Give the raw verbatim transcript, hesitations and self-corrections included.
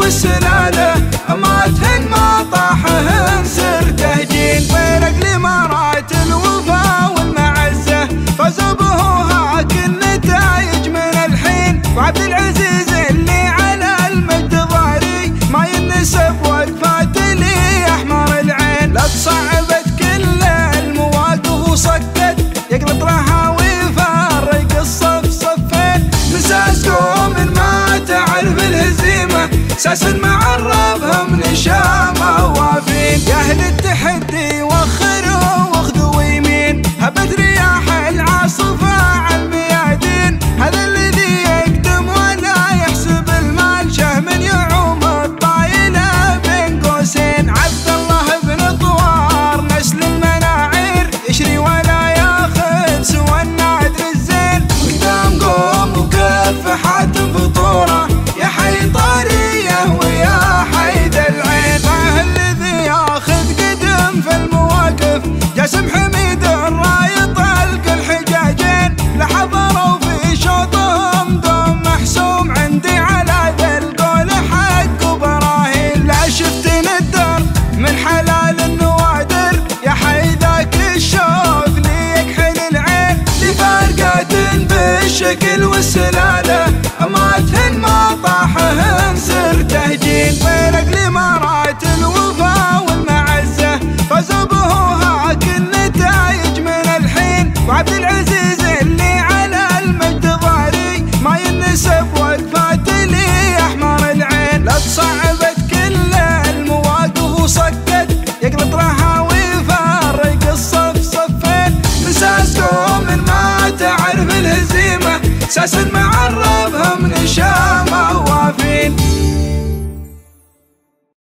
والسلاله اماتهن ما طاحهن سر تهجين طيرق لامارات الوفا والمعزه فازوا بهوهاك النتايج من الحين وعبد العزيز اللي على المجد ضاري ما ينسب وقفات لي احمر العين لا تصعبت كل المواقف وصكت يقلط رهاوي يفرق الصف صفين مساس قوم ما تعرف الهزيمه ساس معرفهم نشامه وافين يا اهل التحدي وخروا واخذوا يمين هبت رياح العاصفه على الميادين هذا الذي يقدم ولا يحسب المال شه من يعوم الطايله بين قوسين عبد الله بن طوار نسل المناعير يشري ولا ياخذ سوى النادر الزين قدام قوم وكف حاتم فطوره يا حي طاريه ويا حيد العين معه الذي ياخذ قدم في المواقف جاسم حميد الراي طلق الحجاجين لحضروا في شوطهم دوم محسوم عندي على ذا القول حق وبراهين لا شفت ندر من حلال النوادر يا حي ذاك الشوق لي يكحل العين لفارقات بالشكل والسلاله اماتهن ما طاحهن سر تهجين طيرق لامارات الوفا والمعزه فازوا بهوهاك النتايج من الحين وعبد العزيز اللي على المجد ضاري ما ينسب وقفات لي احمر العين لا تصعبت كل المواقف وصكت يقلط رهاوي يفرق الصف صفين مساس قوم ما تعرف الهزيمه ساس معرفهم نشامه